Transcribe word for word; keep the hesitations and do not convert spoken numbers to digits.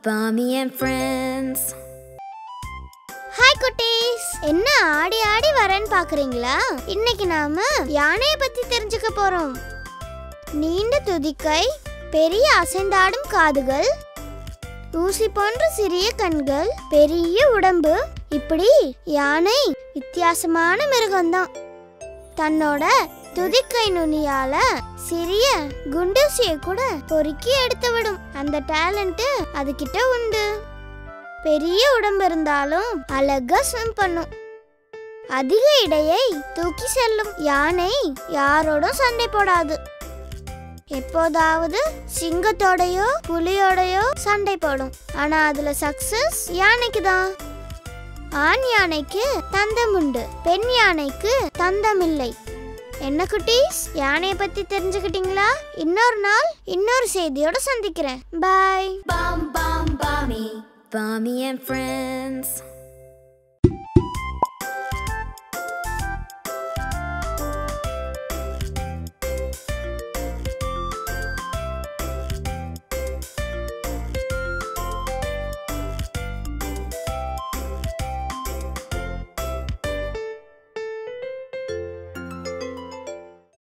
Bommi and Friends. Hi குட்டீஸ், என்ன ஆடி ஆடி வரேன்னு பாக்குறீங்களா? இன்னைக்கு நாம யானையை பத்தி தெரிஞ்சுக்க போறோம். நீண்ட துதிக்கை, பெரிய அசைந்தாடும் காதுகள், ஊசி போன்ற சிறிய கண்கள், பெரிய உடம்பு, இப்படி யானை வித்தியாசமான மிருகம்தான். தன்னோட துதிக்கை நுனியால சிறிய குண்டூசியை கூட பொறுக்கி எடுத்து விடும். அந்த டேலண்ட் அதுகிட்ட உண்டு. பெரிய உடம்பு இருந்தாலும் அழகா ஸ்விம் பண்ணும். அதிக இடையை தூக்கி செல்லும். யானை யாரோட சண்டை போடாது. எப்போதாவது சிங்கத்தோடையோ புலியோடையோ சண்டை போடும். ஆனா அதுல சக்சஸ் யானைக்கு தான். ஆண் யானைக்கு தந்தம் உண்டு, பெண் யானைக்கு தந்தம் இல்லை. என்ன குட்டீஸ், யானையை பத்தி தெரிஞ்சுக்கிட்டீங்களா? இன்னொரு நாள் இன்னொரு செய்தியோட சந்திக்கிறேன். பாய். Bom, bom, Bommi. Bommi and Friends.